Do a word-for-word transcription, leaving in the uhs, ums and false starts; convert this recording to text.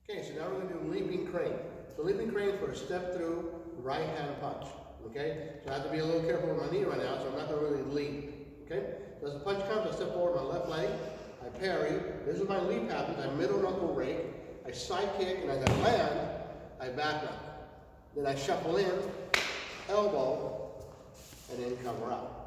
Okay, so now we're going to do leaping crane. So leaping crane for a step through right hand punch. Okay, so I have to be a little careful with my knee right now, so I'm not going to really leap. Okay, so as the punch comes, I step forward my left leg, I parry. This is my leap happens. I middle knuckle rake, I side kick, and as I land, I back knuckle. Then I shuffle in, elbow, and then cover out.